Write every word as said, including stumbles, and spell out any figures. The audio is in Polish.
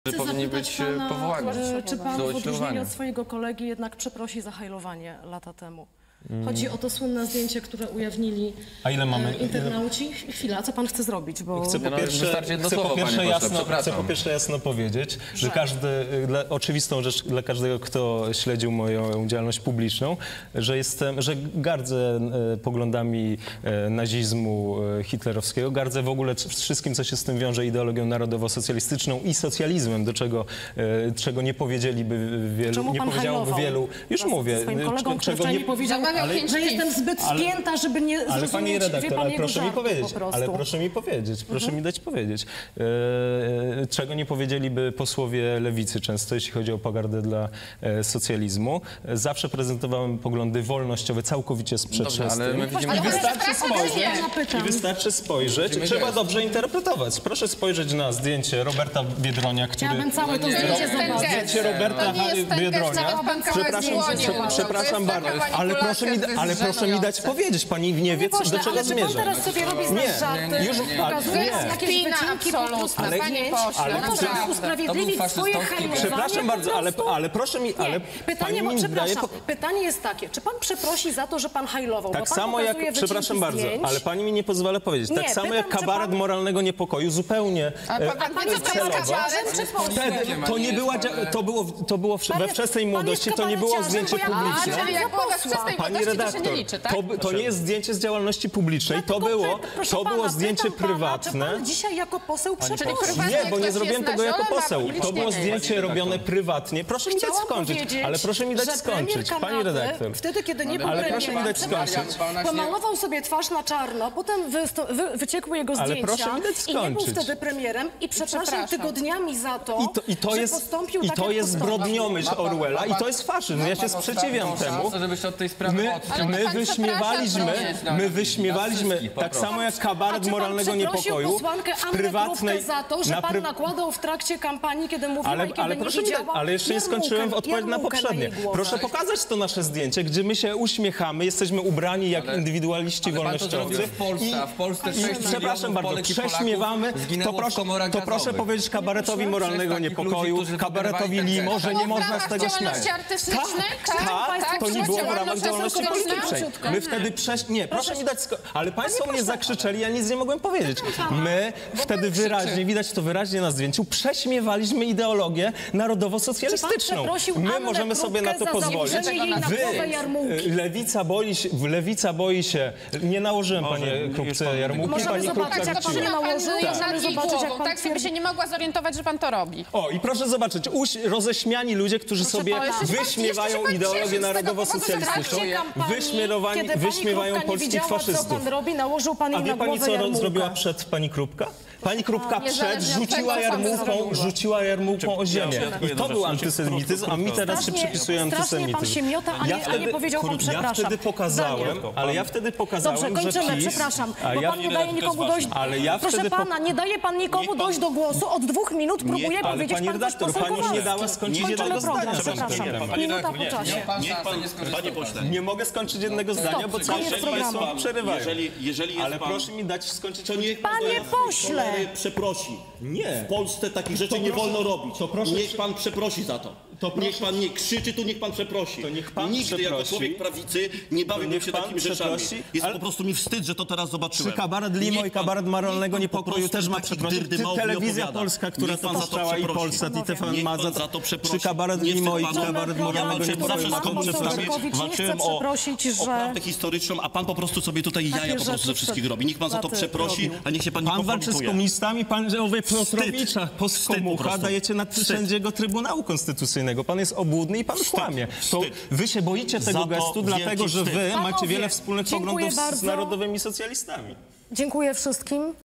Chcę powinni być pana, powołani. Czy pan w odróżnieniu od swojego kolegi jednak przeprosi za hajlowanie lata temu? Chodzi o to słynne zdjęcie, które ujawnili A ile mamy, internauci. Ile... Chwila, co pan chce zrobić? Bo... Chcę po pierwsze, no, chcę po pierwsze, jasno, pośle, chcę po pierwsze jasno powiedzieć, że każdy, dla, oczywistą rzecz dla każdego, kto śledził moją działalność publiczną, że jestem, że gardzę e, poglądami e, nazizmu e, hitlerowskiego, gardzę w ogóle wszystkim, co się z tym wiąże, ideologią narodowo-socjalistyczną i socjalizmem, do czego, e, czego nie powiedzieliby wielu, Czemu nie pan powiedziałoby wielu, już mówię, swoim kolegom, czego nie powiedział, że jestem zbyt spięta, żeby nie ale pani redaktor, ale proszę mi powiedzieć, ale prostu. proszę mi powiedzieć, proszę Mhm. mi dać powiedzieć, e, czego nie powiedzieliby posłowie lewicy często, jeśli chodzi o pogardę dla e, socjalizmu. E, zawsze prezentowałem poglądy wolnościowe, całkowicie sprzeczne z tym. Widzimy... I wystarczy spojrzeć, i wystarczy spojrzeć, trzeba gest. dobrze interpretować. Proszę spojrzeć na zdjęcie Roberta Biedronia, który... Chciałabym całe to Nie, zdjęcie nie, nie, zobaczyć. Zdjęcie Roberta Biedronia. Przepraszam, przepraszam bardzo, ale proszę mi, ale proszę mi dać powiedzieć, pani nie wie, do czego ale zmierzam. czy pan teraz sobie robi z nas żarty, już, pokazuje nie. jakieś wycinki po prostu ale, zdjęć, ale, ale może usprawiedliwić swoje hajlowanie. Przepraszam bardzo, ale, ale proszę mi, ale pytanie, pani bo, mi przepraszam, daje... Pytanie jest takie, czy pan przeprosi za to, że pan hajlował? Tak bo pan samo jak, przepraszam bardzo, zdjęć. ale pani mi nie pozwala powiedzieć, Nie, tak samo pytam, jak kabaret pan... moralnego niepokoju, zupełnie A pan, pan jest kabaretem czy wtedy to nie była, to było, to było we wczesnej młodości, to nie było zdjęcie publiczne. Czyli jak było we wczesnej Pani młodości, to się redaktor, nie liczy, tak? to, to nie jest zdjęcie z działalności publicznej, to było, to było zdjęcie prywatne. Czy pan dzisiaj jako poseł przeprosi? Nie, bo nie zrobiłem tego jako poseł. To było zdjęcie robione prywatnie. Proszę mi dać skończyć, ale proszę mi dać skończyć, pani redaktor. Wtedy, kiedy nie był Ale proszę mi dać skończyć. Pomalował sobie twarz na czarno, potem wy, wy, wyciekły jego zdjęcia ale proszę mi dać skończyć. I nie był wtedy premierem i przepraszam tygodniami za to, I to, i to że jest, postąpił i tak, to jak jest postąpił. zbrodniomyśl Orwella i to jest faszyzm. Ja się sprzeciwiam temu. Żebyście od tej sprawy My, my wyśmiewaliśmy, my wyśmiewaliśmy, tak samo jak kabaret moralnego niepokoju, w prywatnej... za to, że na pan pry... nakładał w trakcie kampanii, kiedy mówiła ale, i kiedy ale nie proszę mi, widziała, ale jeszcze nie skończyłem w odpowiedzi na poprzednie. Na proszę pokazać to nasze zdjęcie, gdzie my się uśmiechamy, jesteśmy ubrani jak ale, indywidualiści ale wolnościowcy. w Polsce, I, a w Polsce i, przepraszam bardzo, prześmiewamy, to proszę, to proszę powiedzieć kabaretowi moralnego niepokoju, ludzi, kabaretowi Limo, że nie można z tego śmiać. Tak, tak, to nie było w ramach działalności politycznej. My wtedy przesz... Nie, proszę mi dać... Sko... Ale państwo mnie zakrzyczeli, ja nic nie mogłem powiedzieć. My wtedy wyraźnie, widać to wyraźnie na zdjęciu, prześmiewaliśmy ideologię narodowo-socjalistyczną. My możemy sobie na to pozwolić. Wy, lewica boi się, lewica boi się, nie nałożyłem panie Krupce jarmułki, pani Krupka chciła. Tak, żeby się nie mogła zorientować, że pan to robi. O, i proszę zobaczyć, uś, roześmiani ludzie, którzy proszę sobie wyśmiewają ideologię narodowo-socjalistyczną, wyśmiewają polskich faszystów. Co pan robi, nałożył pan A wie pani, co jarmułkę. zrobiła przed pani Krupka? Pani Krupka przed rzuciła jarmułką, rzuciła jarmułką o ziemię. I to był antysemityzm, a mi teraz się przypisuje antysemityzm. Pan się miota, a nie, a nie powiedział pan przepraszam. Ja wtedy pokazałem, ale ja wtedy pokazałem, Dobrze, kończymy, że PiS... przepraszam, bo pan nie daje nikomu dojść... Ale ja Proszę pana, nie daje pan nikomu dojść do głosu, od dwóch minut próbuje powiedzieć pan coś pani nie dała skończyć jednego zdania. Przepraszam, minuta po czasie. Panie pośle. Nie mogę skończyć jednego zdania, bo cały czas państwo przerywają. Jeżeli, jeżeli jest ale pan, proszę mi dać skończyć. to niech pan Panie pośle! przeprosi. Nie. W Polsce takich rzeczy to nie proszę, wolno robić. To proszę, niech pan przeprosi za to. to niech pan nie krzyczy, tu niech pan przeprosi. To niech pan Nigdy przeprosi. jako człowiek prawicy nie bawiłbym się takimi rzeczami. Jest ale... po prostu mi wstyd, że to teraz zobaczyłem. Czy kabaret Limo i kabaret moralnego niepokoju też ma przeprosić? Telewizja Polska, która to puszczała i Polsat i T V N Mazat. Czy kabaret Limo i kabaret moralnego niepokoju ma to przeprosić? Walczyłem o, o prawdę historyczną, a pan po prostu sobie tutaj jaja po prostu ze wszystkich robi. Niech pan za to przeprosi, a niech się pan nie Pan walczy z komunistami, pan o Piotrowicza, postkomucha dajecie na sędziego Trybunału Konstytucyjnego. Pan jest obłudny i pan kłamie. To wy się boicie tego gestu, dlatego że wy macie wiele wspólnych poglądów z narodowymi socjalistami. Dziękuję wszystkim.